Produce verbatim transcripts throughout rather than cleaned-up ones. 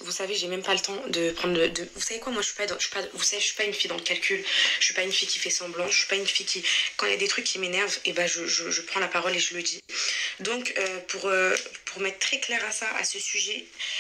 vous savez, j'ai même pas le temps de prendre le... De... Vous savez quoi, moi, je suis pas, dans... je suis pas... Vous savez, je suis pas une fille dans le calcul. Je suis pas une fille qui fait semblant. Je suis pas une fille qui... Quand il y a des trucs qui m'énervent, et ben, je, je, je prends la parole et je le dis. Donc, euh, pour, euh, pour mettre très clair à ça, à ce sujet...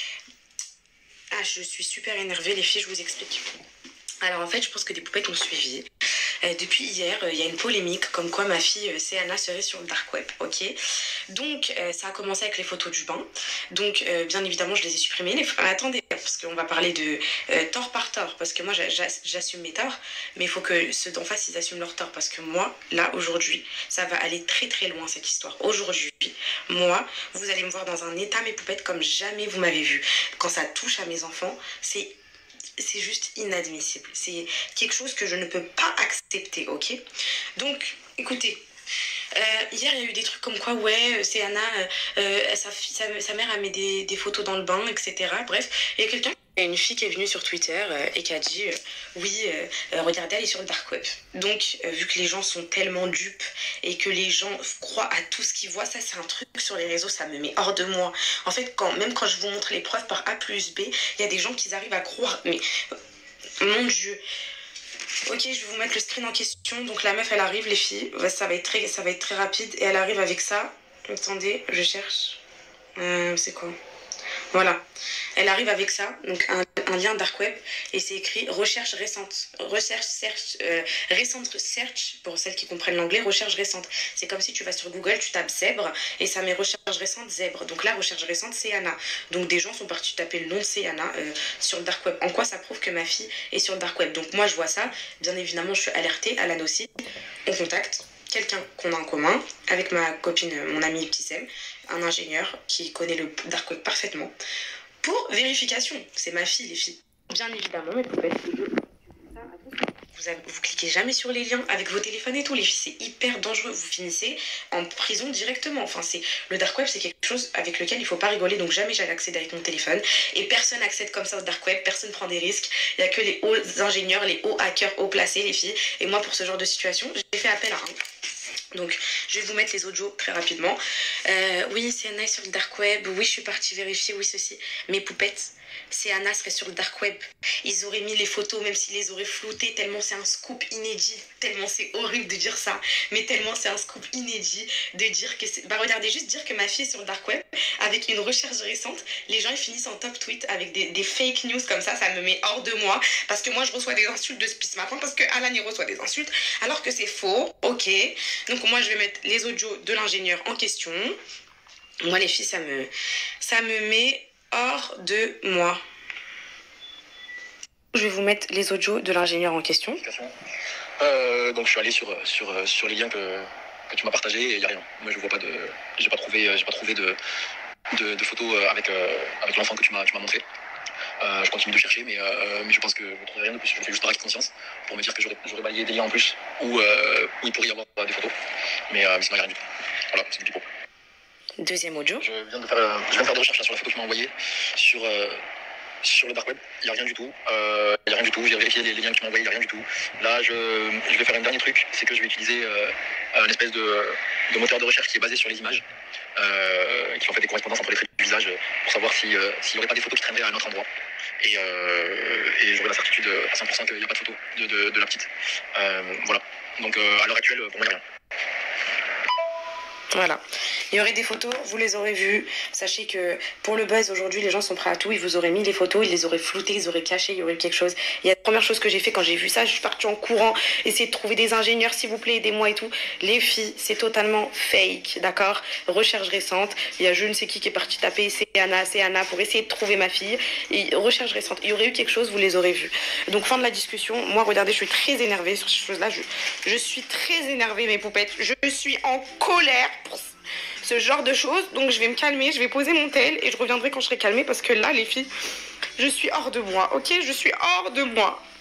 Ah, je suis super énervée, les filles, je vous explique. Alors, en fait, je pense que des poupettes ont suivi. Euh, depuis hier, il euh, y a une polémique comme quoi ma fille euh, Céana serait sur le dark web, ok. Donc euh, ça a commencé avec les photos du bain. Donc euh, bien évidemment je les ai supprimées. Les... Ah, attendez, parce qu'on va parler de euh, tort par tort, parce que moi j'assume mes torts, mais il faut que ceux d'en face ils assument leurs torts, parce que moi là aujourd'hui ça va aller très très loin cette histoire. Aujourd'hui, moi vous allez me voir dans un état mes poupettes comme jamais vous m'avez vu. Quand ça touche à mes enfants, c'est c'est juste inadmissible. C'est quelque chose que je ne peux pas accepter, ok. Donc, écoutez, euh, hier il y a eu des trucs comme quoi, ouais, c'est Anna, euh, euh, sa, sa, sa mère a mis des, des photos dans le bain, et cetera. Bref, il y a quelqu'un, il y a une fille qui est venue sur Twitter euh, et qui a dit, euh, oui, euh, euh, regardez, elle est sur le dark web. Donc, euh, vu que les gens sont tellement dupes et que les gens croient à tout ce qu'ils voient, ça c'est un truc sur les réseaux, ça me met hors de moi. En fait, quand, même quand je vous montre les preuves par A plus B, il y a des gens qui arrivent à croire, mais mon Dieu. Ok, je vais vous mettre le screen en question. Donc la meuf, elle arrive, les filles. Ça va être très, ça va être très rapide. Et elle arrive avec ça. Attendez, je cherche. Euh, c'est quoi? Voilà. Elle arrive avec ça. Donc un, un lien dark web. Et c'est écrit recherche récente. Recherche search. Euh, récente search. Pour celles qui comprennent l'anglais, recherche récente. C'est comme si tu vas sur Google, tu tapes zèbre. Et ça met recherche récente zèbre. Donc là, recherche récente, c'est Anna. Donc des gens sont partis taper le nom de Céana euh, sur le dark web. En quoi ça prouve que ma fille est sur le dark web? Donc moi, je vois ça. Bien évidemment, je suis alertée à la aussi. On contacte quelqu'un qu'on a en commun avec ma copine, mon amie Pissem, un ingénieur qui connaît le dark web parfaitement, pour vérification. C'est ma fille, les filles. Bien évidemment, mes poupettes, vous, avez, vous cliquez jamais sur les liens avec vos téléphones et tout, les filles, c'est hyper dangereux. Vous finissez en prison directement. Enfin, c'est le dark web, c'est quelque chose avec lequel il faut pas rigoler. Donc jamais j'allais accéder avec mon téléphone. Et personne accède comme ça au dark web. Personne prend des risques. Il y a que les hauts ingénieurs, les hauts hackers, haut placés, les filles. Et moi, pour ce genre de situation, j'ai fait appel à un. Donc, je vais vous mettre les audios très rapidement. Euh, oui, c'est Anna sur le dark web. Oui, je suis partie vérifier. Oui, ceci. Mes poupettes, c'est Anna serait sur le dark web. Ils auraient mis les photos, même s'ils les auraient floutées, tellement c'est un scoop inédit. Tellement c'est horrible de dire ça. Mais tellement c'est un scoop inédit de dire que c'est... Bah, regardez, juste dire que ma fille est sur le dark web avec une recherche récente. Les gens, ils finissent en top tweet avec des, des fake news comme ça. Ça me met hors de moi. Parce que moi, je reçois des insultes de ce matin. Parce que Alan, il reçoit des insultes. Alors que c'est faux. Ok. Donc, moi, je vais mettre les audios de l'ingénieur en question. Moi, les filles, ça me, ça me met hors de moi. Je vais vous mettre les audios de l'ingénieur en question. Euh, donc, je suis allé sur, sur, sur les liens que, que tu m'as partagés et il n'y a rien. Moi, je vois pas de... J'ai pas trouvé, j'ai pas trouvé de, de, de photos avec, euh, avec l'enfant que tu m'as montré. Euh, je continue de chercher, mais, euh, mais je pense que je ne trouverai rien de plus. Je fais juste par acte de conscience pour me dire que j'aurais balayé des liens en plus où, euh, où il pourrait y avoir des photos. Mais, euh, mais sinon, il n'y a rien du tout. Voilà, c'est du pipeau. Deuxième audio. Je viens de faire, euh, je viens de faire des recherches là, sur la photo que tu m'as envoyée sur, euh, sur le dark web. Il n'y a rien du tout. Euh, il n'y a rien du tout. J'ai vérifié les, les liens que tu m'as envoyés, il n'y a rien du tout. Là, je, je vais faire un dernier truc. C'est que je vais utiliser euh, une espèce de, de moteur de recherche qui est basé sur les images. Euh, qui en fait des correspondances entre les traits du visage pour savoir si, euh, s'il n'y aurait pas des photos qui traîneraient à un autre endroit. Et, euh, et j'aurai la certitude à cent pour cent qu'il n'y a pas de photos de, de, de la petite. Euh, voilà. Donc euh, à l'heure actuelle, pour moi, il n'y a rien. Voilà. Il y aurait des photos, vous les aurez vues. Sachez que pour le buzz, aujourd'hui, les gens sont prêts à tout. Ils vous auraient mis les photos, ils les auraient floutées, ils auraient caché, il y aurait eu quelque chose. Il y a la première chose que j'ai fait quand j'ai vu ça, je suis partie en courant, essayer de trouver des ingénieurs, s'il vous plaît, aidez-moi et tout. Les filles, c'est totalement fake, d'accord? Recherche récente. Il y a je ne sais qui qui est parti taper, c'est Anna, c'est Anna, pour essayer de trouver ma fille. Et recherche récente. Il y aurait eu quelque chose, vous les aurez vues. Donc, fin de la discussion. Moi, regardez, je suis très énervée sur ces choses-là. Je, je suis très énervée, mes poupettes. Je suis en colère pour ce genre de choses, donc je vais me calmer, je vais poser mon tel et je reviendrai quand je serai calmée parce que là les filles, je suis hors de moi, ok, je suis hors de moi.